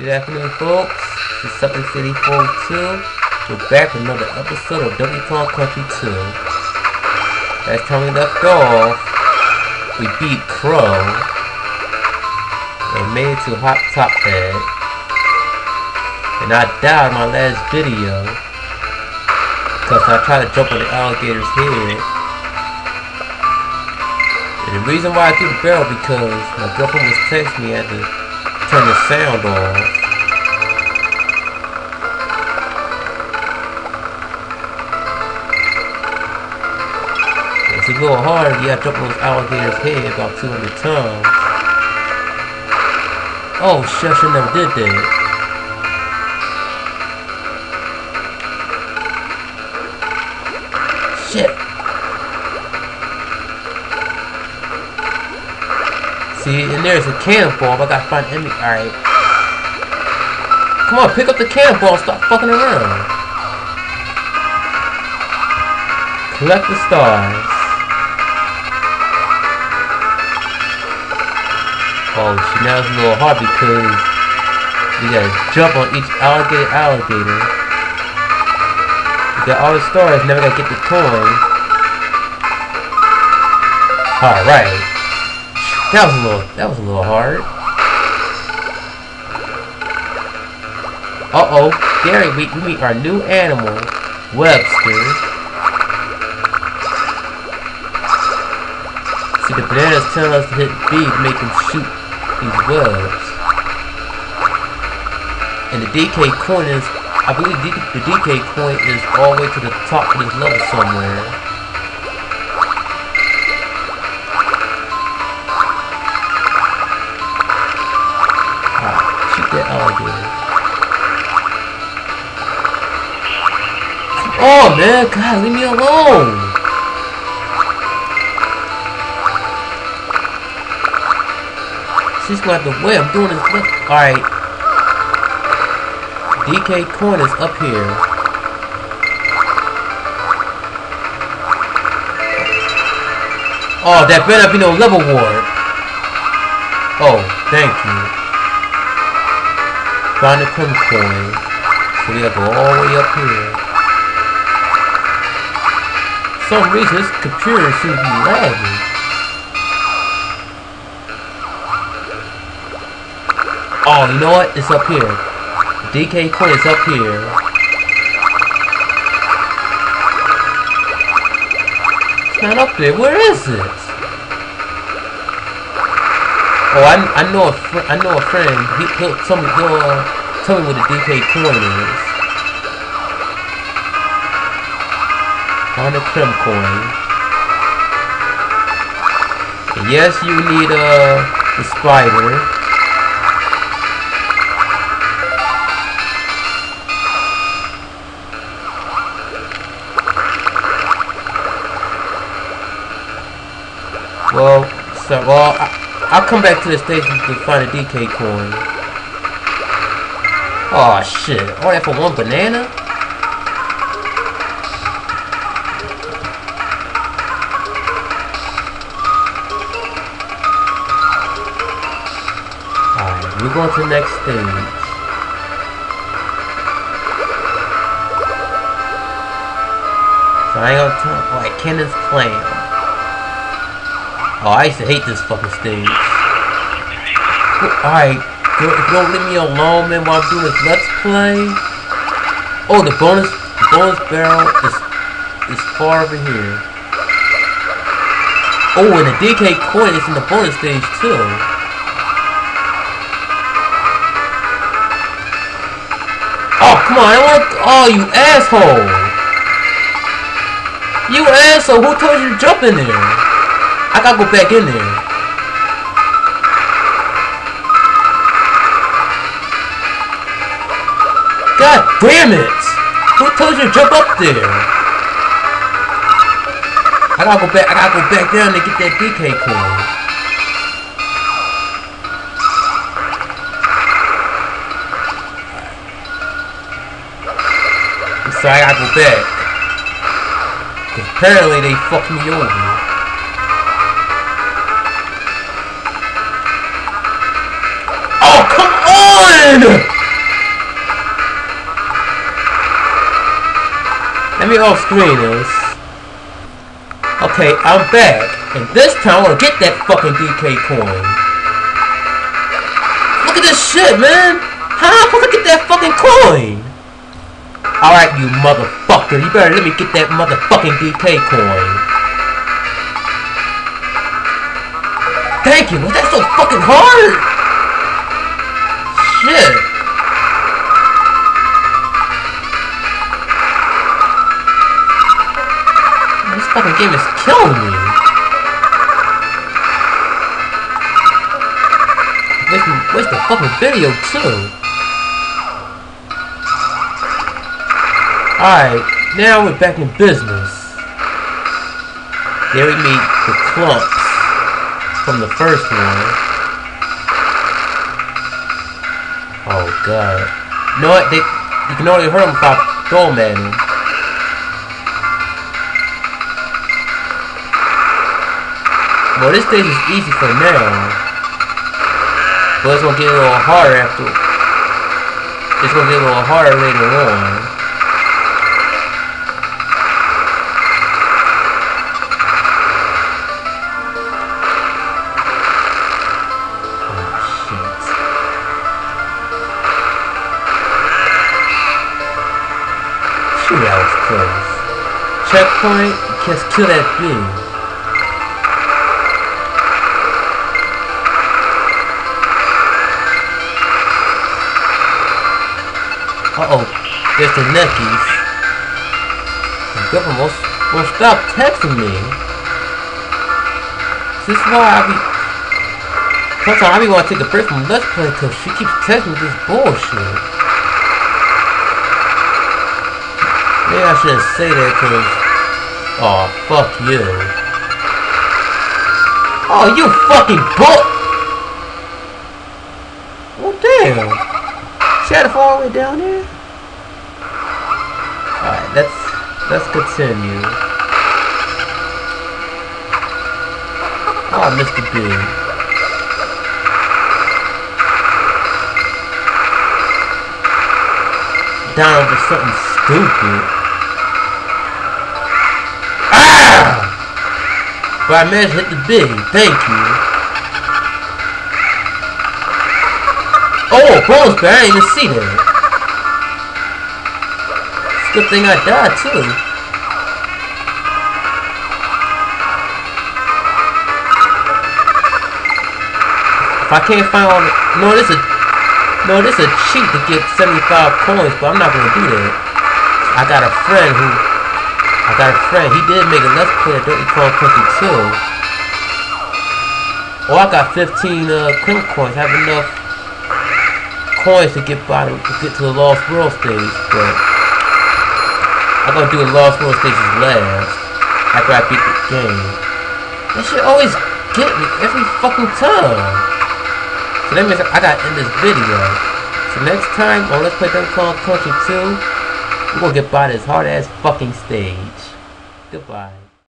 Good afternoon, folks. This is Sucker City 42. We're back with another episode of Donkey Kong Country 2. Last time we left off, we beat Crow and made it to Hot Top Head. And I died in my last video because I tried to jump on the alligator's head. And the reason why I threw the barrel because my girlfriend was texting me at the turn the sound off. It's a little hard. You have to jump on those alligators' head about 200 times. Oh shit, I should never did that. Shit. See, and there's a cannonball. I gotta find enemy. Alright. Come on, pick up the cannonball. Stop fucking around. Collect the stars. Oh, shit, now it's a little hard because you gotta jump on each alligator. You got all the stars, never gotta get the coin. Alright. That was a little hard. Uh-oh. Gary, we meet our new animal, Webster. See, the bananas telling us to hit B to make him shoot these webs. And the DK coin is, I believe the DK coin is all the way to the top of this level somewhere. Alligator. Oh man, God, leave me alone. She's going to have to wait. I'm doing this. Alright. DK coin is up here. Oh, that better be no level warp. Oh, thank you. Find the Crim coin. So we gotta go all the way up here. For some reason this computer seems to be lagging. Oh, you know what? It's up here. The DK coin is up here. It's not up there. Where is it? Oh, I know a friend. He'll tell me what the DK coin is. Find the Crim coin. And yes, you need the spider. I'll come back to the station to find a DK coin. Oh shit! All that for one banana? Alright, we're going to the next stage. So I ain't gonna talk like Kenneth's Clam. Oh, I used to hate this fucking stage. Alright, don't leave me alone, man, while I'm doing this Let's Play. Oh, the bonus barrel is far over here. Oh, and the DK coin is in the bonus stage, too. Oh, come on, I want... Oh, you asshole! You asshole, who told you to jump in there? I gotta go back in there. God damn it! Who told you to jump up there? I gotta go back down to get that DK coin. So I gotta go back. 'Cause apparently they fucked me over. Oh, come on! me off-screeners. Okay, I'm back. And this time, I wanna get that fucking DK coin. Look at this shit, man! How am I supposed to get that fucking coin? Alright, you motherfucker. You better let me get that motherfucking DK coin. Thank you! Was that so fucking hard? Shit. This fucking game is killing me. Where's the fucking video too? Alright, now we're back in business. There we meet the clumps from the first one. Oh god. You know what? You can only hurt them if I throw them at him. Well, this stage is easy for now. But it's gonna get a little harder after. It's gonna get a little harder later on. Shoot, that was close. Checkpoint, just kill that bee. Uh-oh, there's the neckies. The government won't stop texting me. This is why sometimes I be want to take a break from Let's Play because she keeps texting me this bullshit. Maybe I shouldn't say that because... Aw, fuck you. Oh, you fucking bull... Well, damn. She had to fall all the way down there? Alright, let's continue. Oh, Mr. B. Down over something stupid. Ah! But I managed to hit the big. Thank you. Oh, bonus bear! I didn't even see that. It's a good thing I died too. If I can't find all the... No, this is a cheat to get 75 coins, but I'm not gonna do that. I got a friend, he did make a Let's Play of Donkey Kong Country 2. Oh, I got 15 Krim coins. I have enough coins to get to the Lost World stage, but I'm gonna do the Lost World stages last after I beat the game. That shit always get me every fucking time. So that means I gotta end this video. So next time on Let's Play Donkey Kong Country 2, we're gonna get by this hard ass fucking stage. Goodbye.